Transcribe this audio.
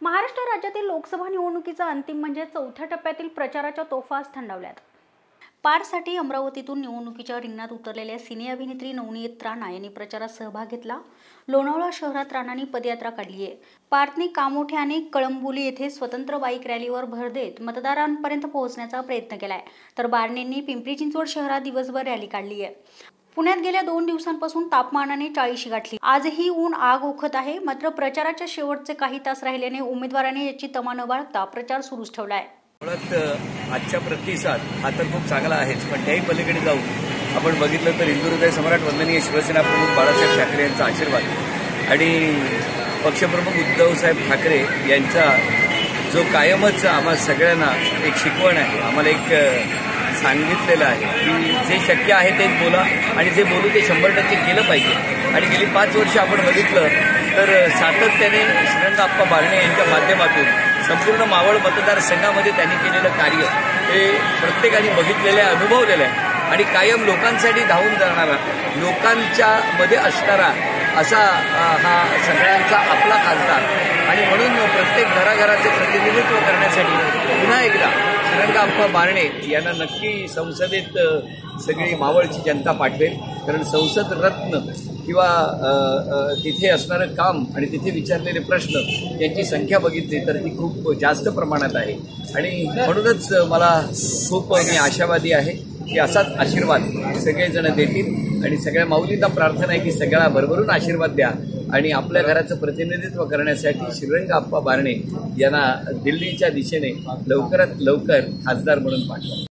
महाराष्ट्र राज्यातील लोकसभा निवडणुकीचा अंतिम म्हणजे चौथ्या टप्प्यातील प्रचाराच्या तोफा आज थंडावल्यात। पारसाठी अमरावतीतून निवडणुकीच्या रिंगणात उतरलेल्या सिने अभिनेत्री नवनीत राणा यांनी प्रचारात सहभाग घेतला। लोणावळा शहरात राणांनी पदयात्रा काढली आहे। पारतनी कामोठे आणि कळंबोली येथे स्वतंत्र बाईक रॅलीवर भर देत मतदारांपर्यंत पोहोचण्याचा प्रयत्न केलाय, तर बारणेंनी पिंपरी चिंचवड शहरात दिवसभर रॅली काढली आहे। पुण्यात गेल्या 2 दिवसांपासून तापमानाने 40 गाठली। आजही ऊन आग ओखत आहे, मात्र प्रचाराच्या शेवटचे काही तास राहिल्याने उमेदवारांनी याची तमा न बाळगता प्रचार सुरूच ठेवला आहे। आजच्या प्रतिसाद हा तर खूप चांगला आहेच, पण त्याही पलीकडे जाऊन आपण बघितलं तर हिंदू हृदय सम्राट वंदनीय शिवसेना प्रमुख बाळासाहेब ठाकरे यांचा आशीर्वाद आणि पक्षप्रमुख उद्धवसाहेब ठाकरे यांचा जो कायमच आम्हा सगळ्यांना एक शिकवण आहे, आम्हाला एक सांगितलेलं आहे की जे शक्य आहे तेच बोला आणि जे बोलू ते 100% केलं पाहिजे। आणि गेली 5 वर्ष आपण बघितलं तर सातत्याने श्रीरंगाप्पा बारणे यांच्या माध्यमातून संपूर्ण मावळ मतदारसंघामध्ये त्यांनी केलेलं कार्य हे प्रत्येकाने बघितलेलं आहे, अनुभवलेलं आहे आणि कायम लोकांसाठी धावून जाणारा, लोकांच्या मध्ये असणारा असा हा सगळ्यांचा आपला खासदार आणि म्हणून प्रत्येक घराघराचे प्रतिनिधित्व करण्यासाठी पुन्हा एकदा श्रीरंगाप्पा बारणे यांना नक्की संसदेत सगळी मावळची जनता पाठवेल, कारण संसद रत्न किंवा तिथे असणारं काम आणि तिथे विचारलेले प्रश्न यांची संख्या बघितली तर ती खूप जास्त प्रमाणात आहे आणि म्हणूनच मला खूप मी आशावादी आहे की असाच आशीर्वाद सगळेजण देतील आणि सगळ्या माऊलींना प्रार्थना आहे की सगळ्या भरभरून आशीर्वाद द्या आणि आपल्या घराचं प्रतिनिधित्व करण्यासाठी श्रीरंगाप्पा बारणे यांना दिल्लीच्या दिशेने लवकरात लवकर खासदार म्हणून पाठवा।